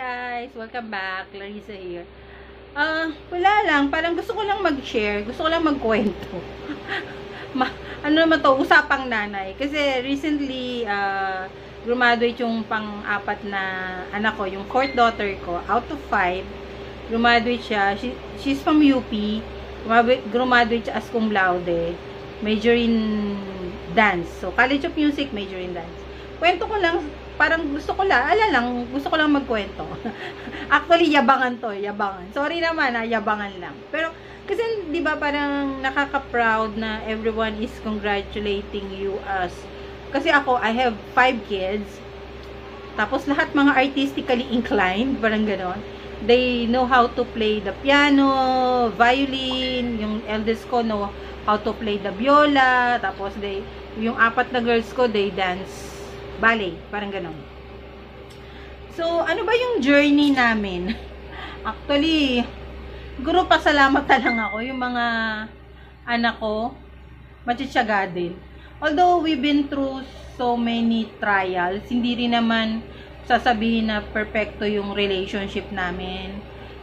guys! Welcome back. Larissa here. Wala lang. Parang gusto ko lang mag-share. Gusto ko lang magkwento. Ano naman to? Usapang nanay. Kasi recently, graduate yung pang-apat na anak ko. Yung fourth daughter ko. Out of 5, graduate siya. She's from UP. Graduate siya as cum laude. Major in dance. So, College of Music, major in dance. Kwento ko lang, parang gusto ko lang magkwento. Actually, yabangan to, yabangan. Sorry naman, yabangan lang. Pero, kasi, di ba, parang nakaka-proud na everyone is congratulating you as, kasi ako, I have 5 kids, tapos lahat mga artistically inclined, parang ganon. They know how to play the piano, violin, yung eldest ko know how to play the viola, tapos yung 4 na girls ko, they dance ballet, parang ganon. So, ano ba yung journey namin? Actually, siguro pasalamat na lang ako. Yung mga anak ko, matitsaga din. Although, we've been through so many trials, hindi rin naman sasabihin na perfecto yung relationship namin.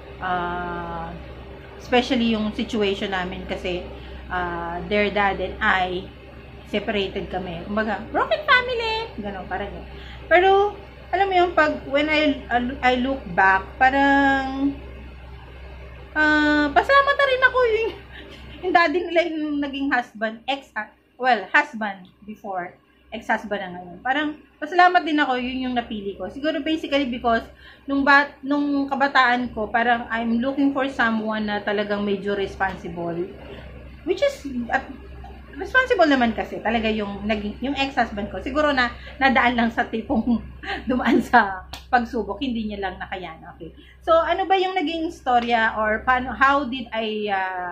Especially yung situation namin kasi their dad and I separated kami. Kumbaga, broken family. Ganon, parang yun. Pero, alam mo yung when I look back, parang, pasalamat na rin ako yung daddy nila yung naging husband, husband before, ex-husband na ngayon. Parang, pasalamat din ako, yun yung napili ko. Siguro basically because, nung kabataan ko, parang I'm looking for someone na talagang medyo responsible. Which is, responsible naman kasi talaga yung ex-husband ko. Siguro na nadaan lang sa tipong dumaan sa pagsubok, hindi niya lang nakayanan. Okay. So, ano ba yung naging storya or how did I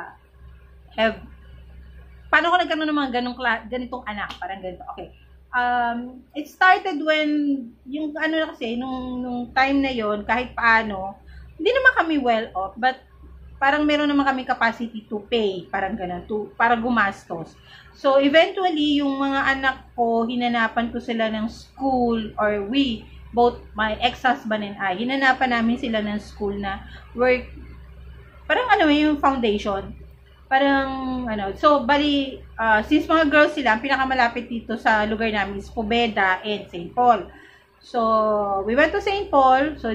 paano ko nagkaroon ng mga ganitong anak, parang ganito. Okay. It started when yung kasi nung time na yon, kahit paano, hindi naman kami well off, but parang meron naman kami capacity to pay, parang ganun, para gumastos. So, eventually, yung mga anak ko, hinanapan ko sila ng school, or both my ex-husband and I, hinanapan namin sila ng school na work, parang yung foundation. Parang, so, bali, since mga girls sila, ang pinakamalapit dito sa lugar namin is Pobeda and St. Paul. So, we went to St. Paul, so,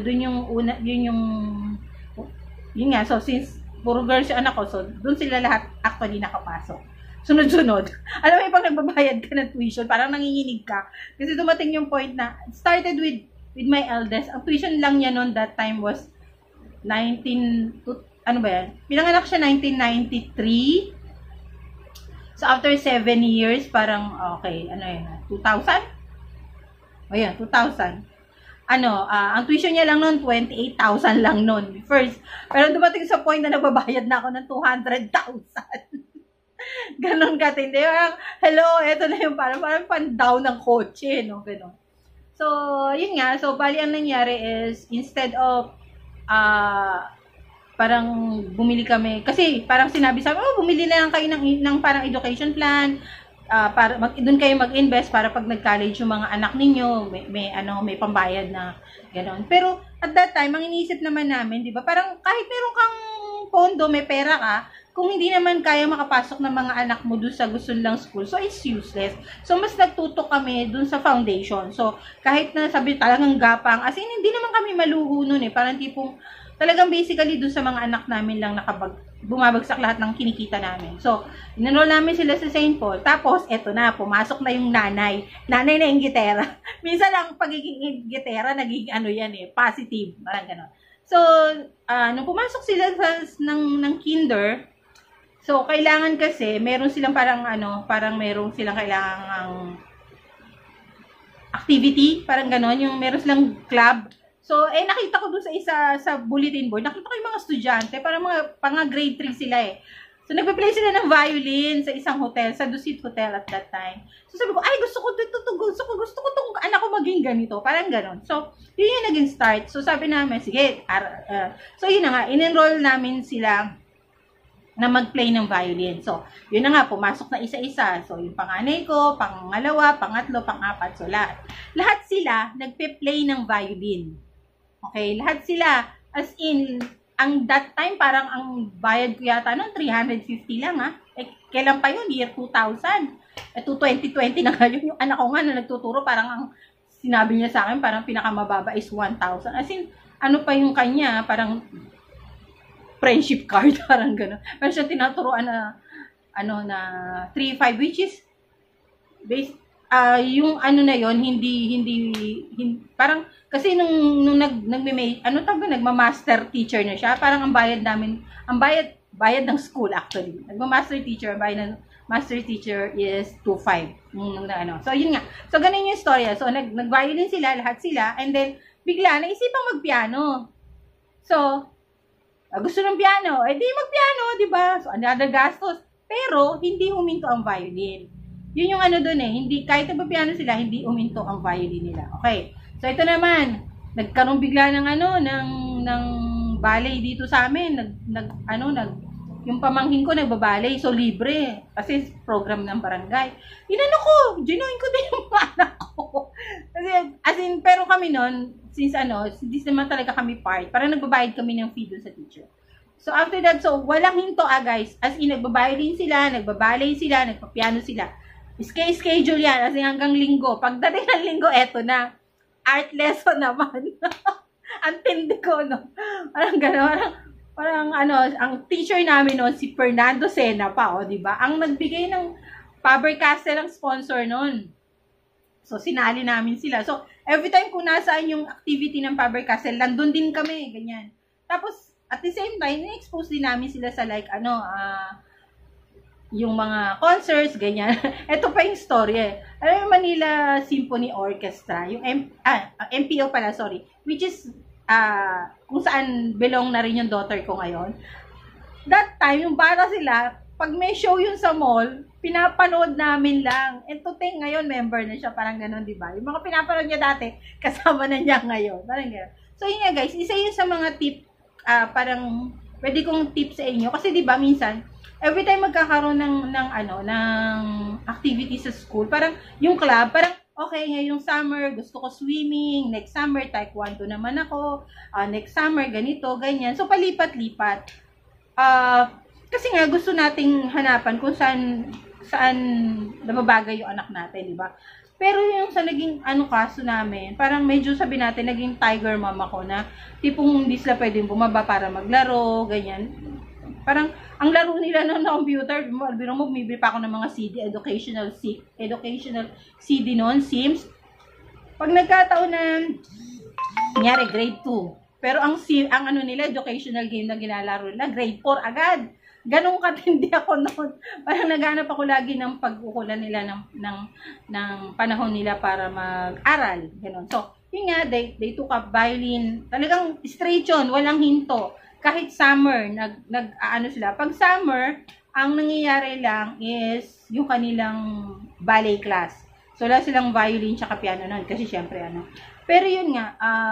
yun nga, so since puro girls yung anak ko, so dun sila lahat actually nakapasok. Sunod-sunod. Alam mo, pag nagbabayad ka ng tuition, parang nanginginig ka. Kasi dumating yung point na, started with my eldest. Ang tuition lang niya noon that time was pinanganak siya 1993. So after 7 years, parang, okay, 2000? Ayan, 2000. Ang tuition niya lang noon, 28,000 lang noon. First. Pero dumating sa point na nagbabayad na ako ng 200,000. Ganon katindi. Hello, eto na yung parang pan-down ng kotse, no? Ganon. So, yun nga. So, bali ang nangyari is, instead of, parang bumili kami, kasi parang sinabi sa amin, bumili na lang kayo ng parang education plan, para doon kayo mag-invest para pag nag-college yung mga anak ninyo, may pambayad na gano'n. Pero at that time, ang iniisip naman namin, 'di ba? Parang kahit meron kang pondo, may pera ka, kung hindi naman kaya makapasok ng mga anak mo doon sa gusto nilang school, so it's useless. So mas nagtutok kami doon sa foundation. So kahit na sabi talagang gapang, as in hindi naman kami maluho noon parang tipong talagang basically doon sa mga anak namin lang bumabagsak lahat ng kinikita namin. So, inenroll namin sila sa St. Paul. Tapos, eto na, pumasok na yung nanay. Nanay na yung gitera. Minsan lang pagiging gitera, naging positive. Parang gano'n. So, nung pumasok sila ng kinder, so, kailangan kasi, meron silang parang meron silang kailangang activity, parang gano'n, yung meron silang club. So, nakita ko dun sa bulletin board, nakita ko yung mga estudyante, parang mga grade 3 sila So, nagpe-play sila ng violin sa isang hotel, sa Dusit Hotel at that time. So, sabi ko, gusto ko itong anak ko maging ganito, parang ganon. So, yun yung naging start. So, sabi namin, sige, so yun na nga, in-enroll namin sila na mag-play ng violin. So, yun na nga, pumasok na isa-isa. So, yung panganay ko, pangalawa, pangatlo, pang-apat. So, lahat sila nagpe-play ng violin. Okay, lahat sila. As in, ang that time, parang ang bayad ko yata noon, 350 lang ha. Eh, kailan pa yun? Year 2000. Ito 2020 na ngayon. Yung anak ko nga na nagtuturo, parang ang sinabi niya sa akin, parang pinakamababa is 1,000. As in, ano pa yung kanya, parang friendship card, parang gano'n. Pero siya tinaturuan na, na 3-5, which is, based, yung ano na yon hindi, parang, kasi nung nagma-master teacher na siya, parang ang bayad namin, bayad ng school actually. Nagma-master teacher, bayad ng master teacher is 2,500. So, yun nga. So, ganun yung storya. So, nag-violin sila, lahat sila, and then, bigla, naisipang mag-piano. So, gusto ng piano, di mag-piano, di ba? So, another gastos. Pero, hindi huminto ang violin. Yun yung ano dun hindi, kahit nagpa-piano sila, hindi huminto ang violin nila. Okay. So, ito naman, nagkaroon bigla ng ng ballet dito sa amin. Yung pamangkin ko nagbaballet, so libre. Kasi program ng barangay. Ginoin ko din yung anak ko. Kasi, as in, pero kami nun, since hindi naman talaga kami part, parang nagbabayad kami ng fee dun sa teacher. So, after that, walang hinto guys. As in, nagbaballet sila, nagbaballet sila, nagpapiano sila. Schedule yan, as in, hanggang linggo. Pagdating ng linggo, eto na. Art lesson naman. Ang tindi ko, no? Parang gano'n, parang ang teacher namin noon, si Fernando Sena pa, di ba? Ang nagbigay ng Faber-Castell ang sponsor noon. So, sinali namin sila. So, every time kung nasaan yung activity ng Faber-Castell, nandun din kami, ganyan. Tapos, at the same time, na-expose din namin sila sa yung mga concerts, ganyan. Ito pa yung story Alam mo, Manila Symphony Orchestra, yung MPO pala, sorry, which is kung saan belong na rin yung daughter ko ngayon. That time, yung bata sila, pag may show yun sa mall, pinapanood namin lang. And to think ngayon, member na siya, parang gano'n, di ba? Yung mga pinapanood niya dati, kasama na niya ngayon. Parang gano'n. So, yun nga guys, isa yun sa mga tip, parang pwede kong tip sa inyo. Kasi di ba minsan, every time magkakaroon ng activity sa school, parang yung club, parang okay, ngayong summer, gusto ko swimming. Next summer, taekwondo naman ako. Next summer, ganito, ganyan. So, palipat-lipat. Kasi nga, gusto nating hanapan kung saan nababagay yung anak natin, di ba? Pero yung sa naging kaso namin, parang medyo sabi natin, naging tiger mom ako na tipong hindi sila pwedeng bumaba para maglaro, ganyan. Parang, ang laro nila ng computer, bumibili pa ako ng mga CD, educational CD noon, Sims. Pag nagkataon na, nangyari, grade 2. Pero ang nila, educational game na ginalaro nila, grade 4 agad. Ganun katindi ako noon. Parang naghanap ako lagi ng pag-ukulan nila ng panahon nila para mag-aral. Ganun. So, yun nga, they took up violin. Talagang straight yun, walang hinto. Kahit summer, sila. Pag summer, ang nangyayari lang is yung kanilang ballet class. So, wala silang violin tsaka piano nun. Kasi syempre, Pero yun nga,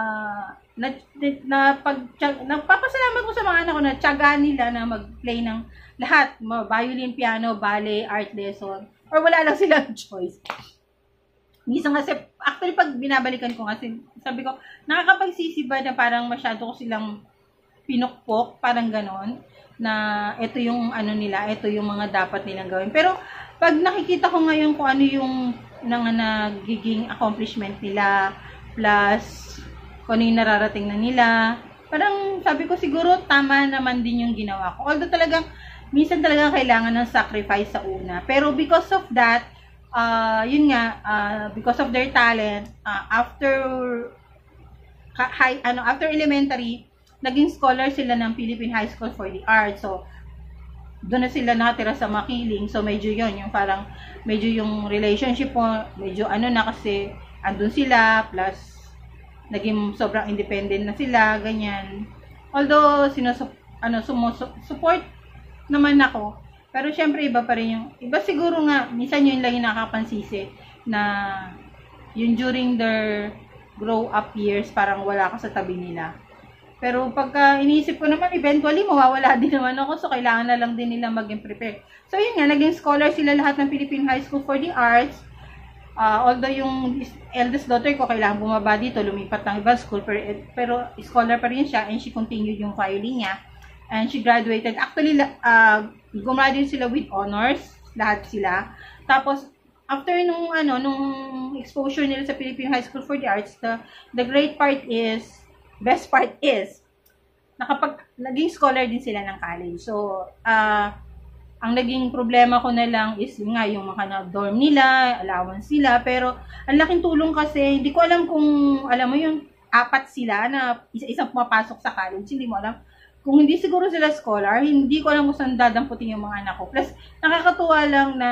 nagpapasalamat ko sa mga anak ko na tiyaga nila na mag-play ng lahat. Violin, piano, ballet, art lesson. Or wala lang silang choice. Minsan kasi, actually pag binabalikan ko kasi, sabi ko, nakakapagsisiba na parang masyado ko silang pinukpok, parang ganon, na ito yung nila, ito yung mga dapat nilang gawin. Pero, pag nakikita ko ngayon kung ano yung nagiging accomplishment nila, plus, kung ano yung nararating na nila, parang sabi ko siguro, tama naman din yung ginawa ko. Although talagang, minsan talagang kailangan ng sacrifice sa una. Pero because of that, yun nga, because of their talent, after elementary, naging scholar sila ng Philippine High School for the Arts. So, doon na sila nakatira sa Makiling. So, medyo yon yung parang, medyo yung relationship po, medyo na kasi, andun sila, plus, naging sobrang independent na sila, ganyan. Although, support naman ako. Pero, syempre, iba pa rin iba siguro nga, minsan yun lang yung nakapansisi, na, yun during their grow up years, parang wala ka sa tabi nila. Pero pagka iniisip ko naman, eventually, mawawala din naman ako. So, kailangan na lang din nila maging prepare. So, yun nga, naging scholar sila lahat ng Philippine High School for the Arts. Although yung eldest daughter ko kailangan bumaba dito, lumipat ng ibang school, pero scholar pa rin siya and she continued yung violin niya. And she graduated. Actually, gumaduate sila with honors, lahat sila. Tapos, after nung exposure nila sa Philippine High School for the Arts, the best part is, naging scholar din sila ng college. So, ang naging problema ko na lang is nga yung mga dorm nila, allowance sila, pero ang laking tulong kasi, hindi ko alam kung, alam mo yung 4 sila na isa-isang pumapasok sa college, hindi mo alam. Kung hindi siguro sila scholar, hindi ko alam kung saan dadamputin yung mga anak ko. Plus, nakakatuwa lang na,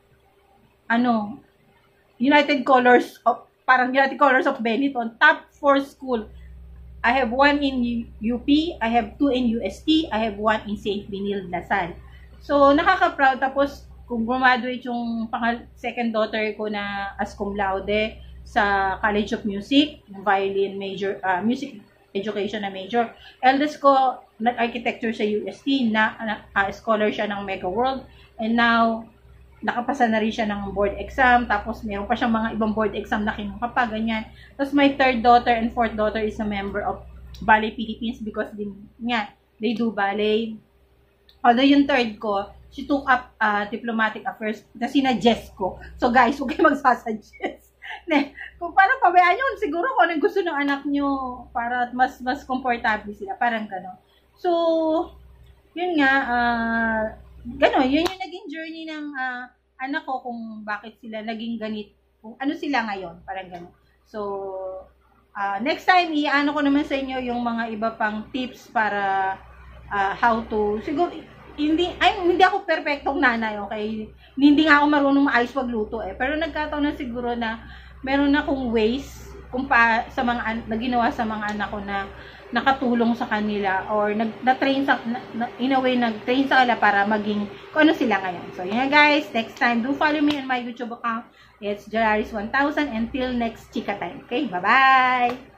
United Colors of Benetton, top 4 school. I have 1 in UP, I have 2 in UST, I have 1 in St. Benilde, Lasal. So, nakaka-proud. Tapos, kung graduate yung second daughter ko na as cum laude sa College of Music, violin major, music education na major. Eldest ko, nag-architecture sa UST, scholar siya ng Mega World. And now, nakapasa na rin siya ng board exam. Tapos, meron pa siyang mga ibang board exam na kinuha pa, ganyan. Tapos, my third daughter and fourth daughter is a member of Ballet Philippines because they do ballet. Although yung third ko, she took up diplomatic affairs na sinadjust ko. So guys, huwag kayo magsasuggest. Kung parang pabayaan nyo, siguro kung anong gusto ng anak nyo para mas komportable sila. Parang gano'n. So, yun nga, gano'n. Yun yung naging journey ng anak ko kung bakit sila naging ganit. Kung ano sila ngayon. Parang gano'n. So, next time, i-ano ko naman sa inyo yung mga iba pang tips para how to, siguro, hindi ako perfectong nanay, okay? Hindi nga ako marunong maayos magluto pero nagkataon na siguro na meron akong ways kung sa mga na ginawa sa mga anak ko na nakatulong sa kanila or na-train in a way nag-train sa kanila para maging kung ano sila ngayon. So, yun guys, next time, do follow me on my YouTube account. It's Jalaris1000. Until next chika time. Okay, bye-bye!